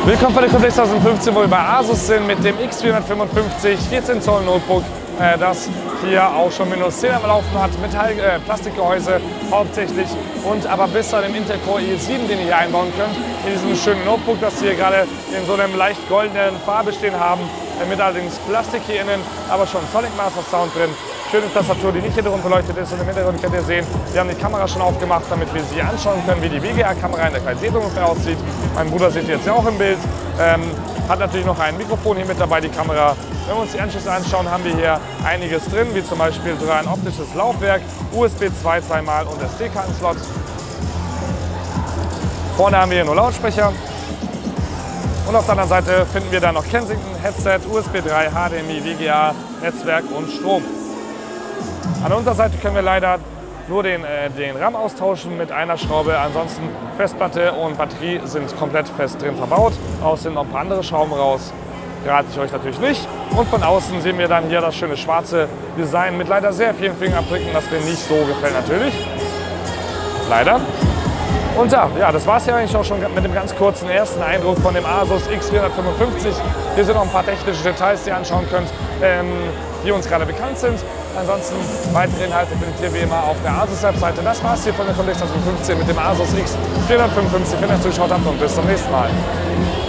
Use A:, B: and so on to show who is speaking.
A: Willkommen bei der Context 2015, wo wir bei Asus sind mit dem X455 14 Zoll Notebook, das hier auch schon Windows 10 am Laufen hat, Plastikgehäuse hauptsächlich und aber bis zu dem Intel Core i7, den ihr hier einbauen könnt, in diesem schönen Notebook, das wir hier gerade in so einem leicht goldenen Farbe stehen haben, mit allerdings Plastik hier innen, aber schon Sonic Master Sound drin. Schöne Tastatur, die nicht hintergrund beleuchtet ist, und im Hintergrund könnt ihr sehen, wir haben die Kamera schon aufgemacht, damit wir sie anschauen können, wie die VGA-Kamera in der Qualität ungefähr aussieht. Mein Bruder seht ihr jetzt ja auch im Bild. Hat natürlich noch ein Mikrofon hier mit dabei, die Kamera. Wenn wir uns die Anschlüsse anschauen, haben wir hier einiges drin, wie zum Beispiel sogar ein optisches Laufwerk, USB 2 zweimal und SD-Kartenslot. Vorne haben wir hier nur Lautsprecher. Und auf der anderen Seite finden wir dann noch Kensington, Headset, USB 3, HDMI, VGA, Netzwerk und Strom. An der Unterseite können wir leider nur den RAM austauschen mit einer Schraube. Ansonsten Festplatte und Batterie sind komplett fest drin verbaut. Außen sind noch ein paar andere Schrauben raus. Rate ich euch natürlich nicht. Und von außen sehen wir dann hier das schöne schwarze Design mit leider sehr vielen Fingerabdrücken, das mir nicht so gefällt natürlich. Leider. Und ja, das war es ja eigentlich auch schon mit dem ganz kurzen ersten Eindruck von dem Asus X455. Hier sind noch ein paar technische Details, die ihr anschauen könnt, die uns gerade bekannt sind. Ansonsten weitere Inhalte findet ihr wie immer auf der Asus-Webseite. Das war es hier von der Context 2015 mit dem Asus X455. Wenn ihr zugeschaut habt und bis zum nächsten Mal.